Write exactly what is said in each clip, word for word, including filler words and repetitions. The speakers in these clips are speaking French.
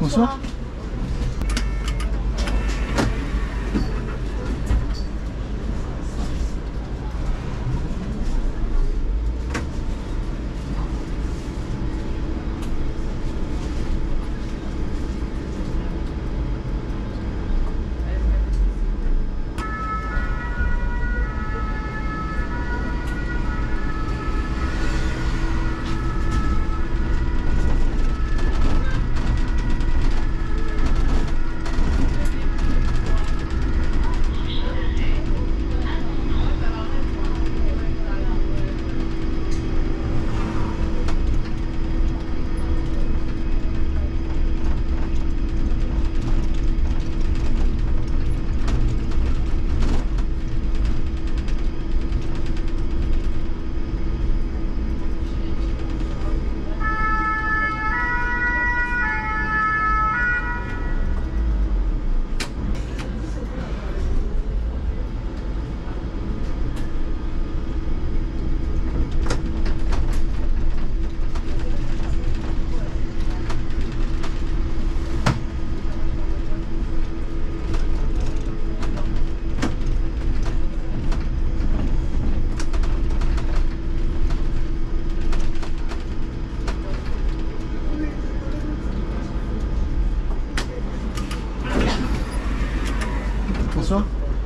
Bonsoir. Bonsoir.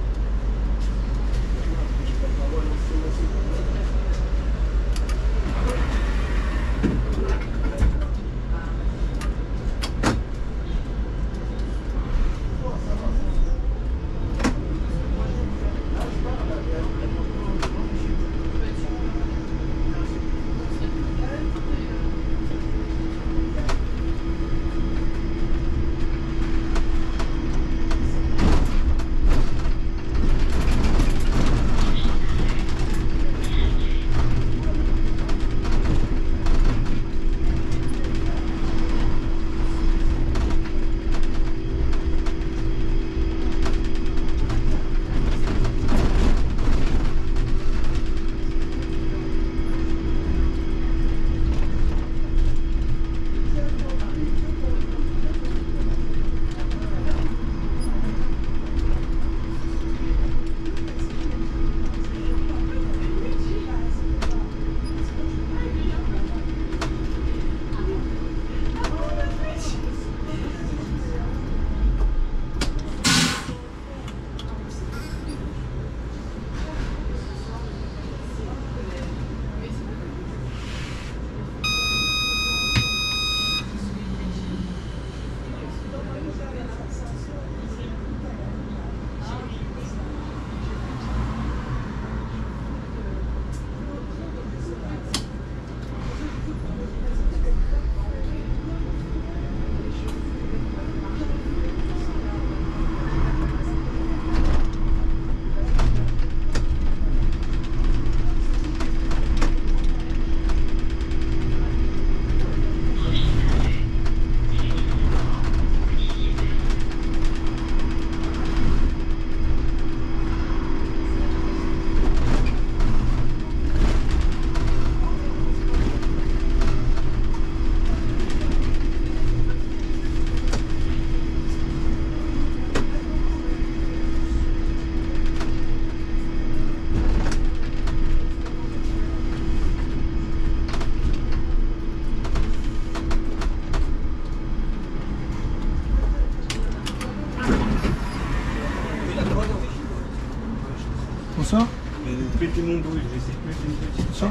Bonsoir. Péter mon dos, je vais essayer de mettre une petite. Bonsoir.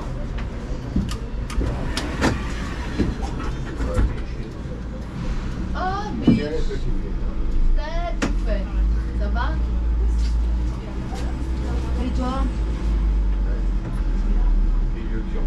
Oh, biche. T'as tout fait. Ça va? Et toi? Les yeux qui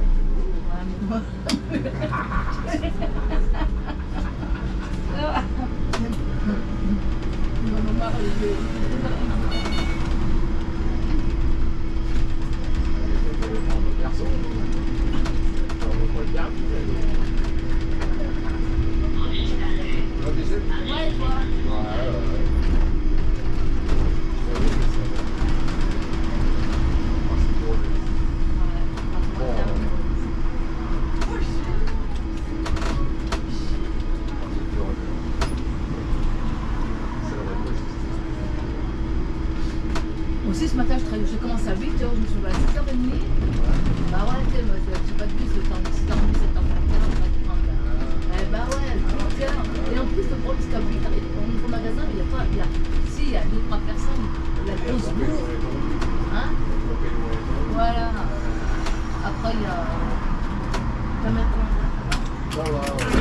aussi ce matin, j'ai commencé à huit heures, je me suis levée à sept heures trente. Bah ouais, tu sais, moi, j'ai pas de bus le temps de six heures trente, sept heures trente. Eh bah ouais, huit heures. Et en plus, le problème, c'est qu'à huit heures, on ouvre le magasin, mais il n'y a pas. Il y a, si, il y a deux trois personnes. Il y a la grosse bourre. Hein? Voilà. Après, il y a. T'as maintenant. Ça va, ouais.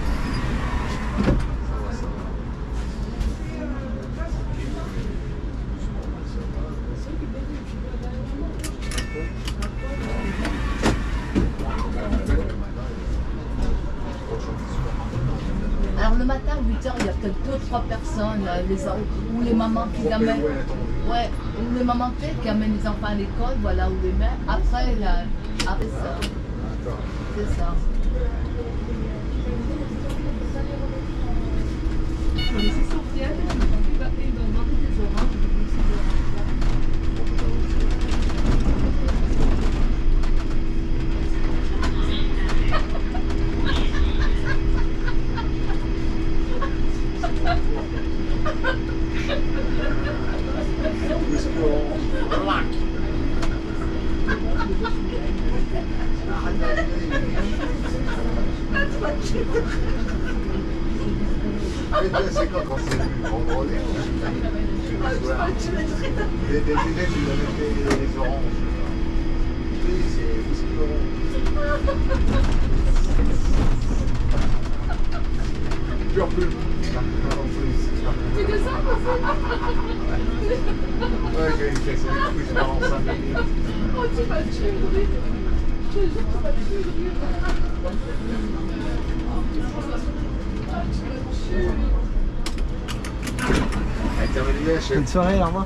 Alors le matin, huit heures, il y a peut-être deux trois personnes, euh, les, ou les mamans qui amènent, ouais, ou les mamans qui amènent les enfants à l'école, voilà, ou les mères. Après, là, après ça, c'est ça. On va laisser sortir, il va demander des oranges. C'est quand on s'est vu contrôler, les déjeuners, tu dois mettre les oranges. Oui, c'est whisky orange. Pure plume. C'est que ça, ouais, j'ai fait ça depuis que je pars en cinq minutes. Oh, tu vas tuer, oui. Je te jure, tu vas tuer, oui. Bonne soirée, Armand.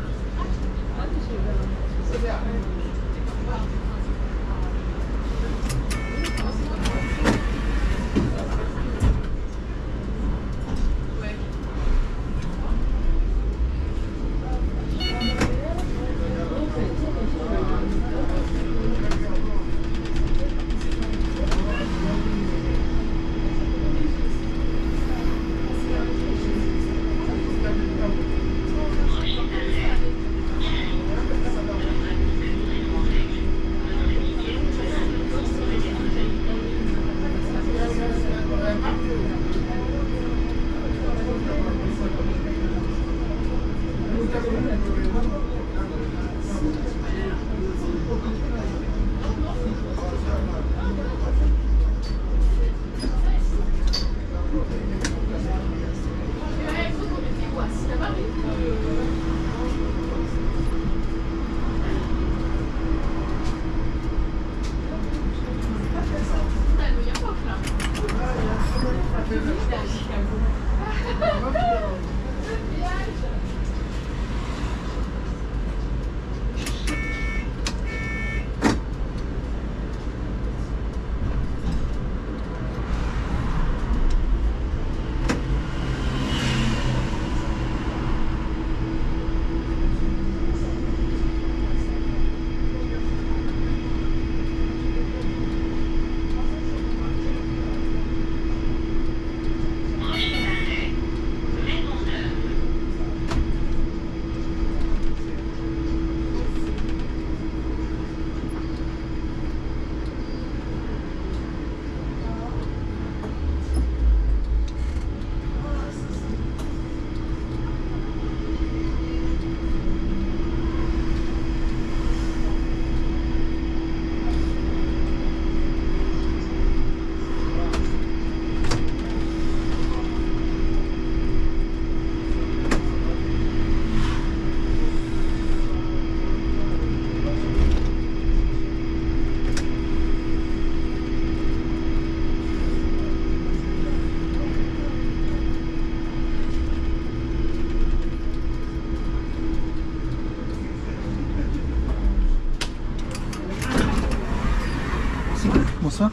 Bonsoir.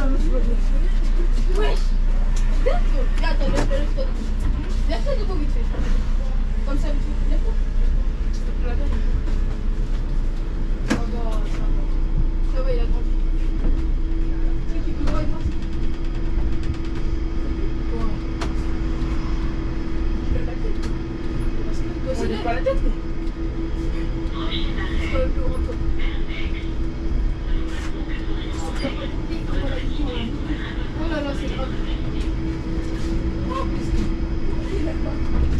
me suis pas fait. Wesh. Regarde, lève-toi. Lève-toi debout vite fait. Comme ça, vite fait. Lève-toi. La taille. Ça va, ça va. Ça va, il a grandi. Tu sais qu'il peut voir, il passe. Quoi? Je lève la tête. Toi aussi, lève pas la tête. C'est pas le plus grand top. Oh là là, c'est grave. Oh, qu'est-ce que... Il a pas.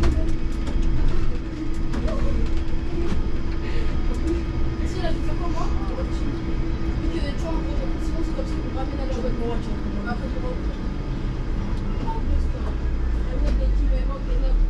Si, là, tu fais quoi, moi? Et que tu vois, sinon, c'est comme si on ramène à la bonne voiture. Après, tu vas... Oh, qu'est-ce que... Le mec, il me manque les notes.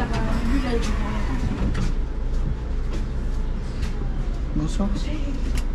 Bonsoir.